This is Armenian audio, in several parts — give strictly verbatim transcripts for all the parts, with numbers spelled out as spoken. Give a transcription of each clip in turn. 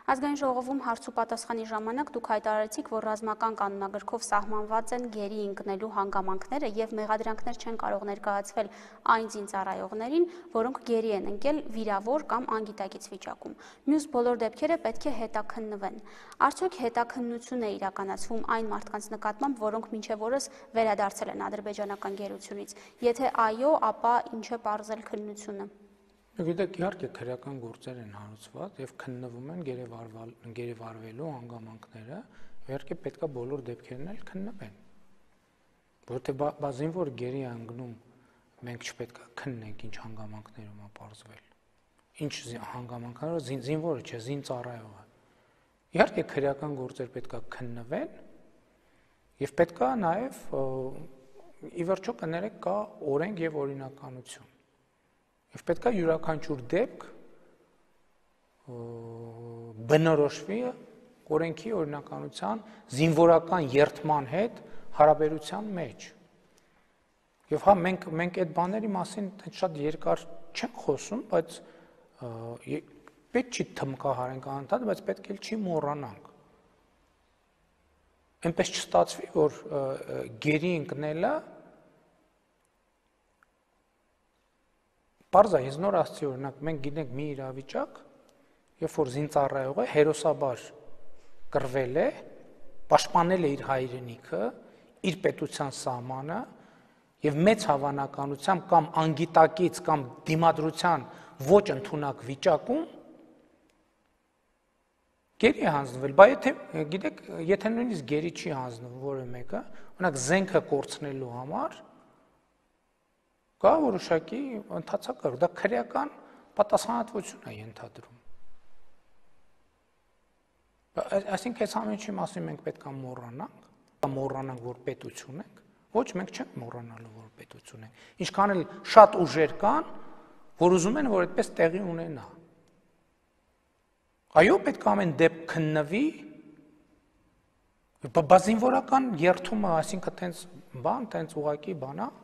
Ազգային ժողովում հարց ու պատասխանի ժամանակ դուք հայտարարեցիք, որ ռազմական կանոնագրքով սահմանված են գերի ընկնելու հանգամանքները եւ մեղադրանքներ չեն կարող ներկայացվել այն զինծառայողներին, որոնք գերի են ընկել վիրավոր կամ անգիտակից վիճակում։ Մյուս բոլոր դեպքերը պետք է հետաքննվեն։ Արդյոք հետաքննություն է իրականացվում այն մարդկանց նկատմամբ, որոնք մինչև օրս վերադարձել են ադրբեջանական գերությունից։ Եթե այո, ապա ինչ է պարզել քննությունը։ Գիտեք, իհարկե քրեական գործեր են հարուցված եւ քննվում են գերեվարվելու հանգամանքները, իհարկե պետքա բոլոր դեպքերն էլ քննվեն։ Որովհետեւ զինվոր գերի անգնում մենք չպետքա քննենք ինչ հանգամանքներում է պարզվել։ Ինչ հանգամանքներով զինվորը չէ, զինծառայողը։ Իհարկե քրեական գործեր պետքա քննվեն եւ պետքա նաեւ ի վերջո կներեք կա օրենք եւ օրինականություն։ Եվ պետք է յուրաքանչյուր դեպք բնորոշվի օրենքի օրինականության զինվորական երթման հետ հարաբերության մեջ։ Եվ հա մենք մենք այդ բաների մասին շատ երկար չենք խոսում, բայց պետք չի թմկահարենք անընդհատ, բայց պետք էլ չի մոռանանք։ Այնպես չստացվի, որ գերի ընկնելը Պարզ է, ես նոր ասացի, օրինակ, մենք գիտենք մի իրավիճակ, երբ որ զինծառայողը հերոսաբար կռվել է, պաշտպանել է իր հայրենիքը, իր պետության սահմանը եւ մեծ հավանականությամբ կամ անգիտակից կամ դիմադրության ոչ ընդունակ վիճակում գերի է հանձնվել, բայց եթե գիտեք, եթե նույնիսկ գերի չի հանձնվում որևէ մեկը, օրինակ զենքը կորցնելու համար կա որոշակի ընթացակարգ, դա քրեական պատասխանատվություն է ենթադրում։ Այսինքն այս ամեն ինչի մասին մենք պետք է մոռանանք, մոռանանք, որ պետություն ենք, ոչ մենք չենք մոռանալու, որ պետություն ենք։ Ինչքան էլ շատ ուժեր կան, որ ուզում են, որ այդպես տեղի ունենա։ Այո, պետք է ամեն դեպք քննվի, բազինվորական երթումը, այսինքն տենց բան, տենց ուղակի բան է,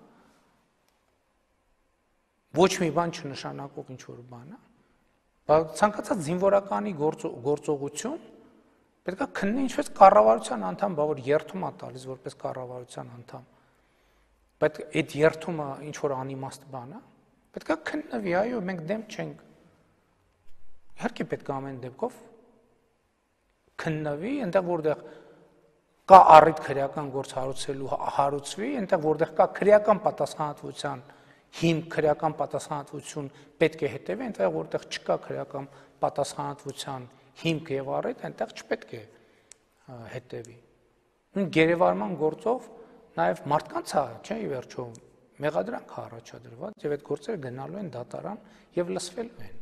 ոչ մի բան չնշանակող ինչ-որ բան է, բայց ցանկացած զինվորականի գործողություն պետք է քննի ինչպես կառավարության անդամ, բա որ երթում է տալիս որպես կառավարության անդամ, բայց այդ երթումը ինչ-որ անիմաստ բան է, պետք է քննվի, այո, մենք դեմ չենք, իհարկե պետք է ամեն դեպքով քննվի, այնտեղ որտեղ կա առիթ քրեական գործ հարուցելու հարուցվի, այնտեղ որտեղ կա քրեական պատասխանատվության հիմք քրեական պատասխանատվություն պետք է հետևի, այնտեղ որտեղ չկա քրեական պատասխանատվության հիմք եւ առիթ, այնտեղ չպետք է հետևի։ Նույն գերեվարման գործով նաեւ մարդկանց է, չէ՞, ի վերջո մեղադրանք է առաջադրված եւ այդ գործերը գնալու են դատարան եւ լսվելու են։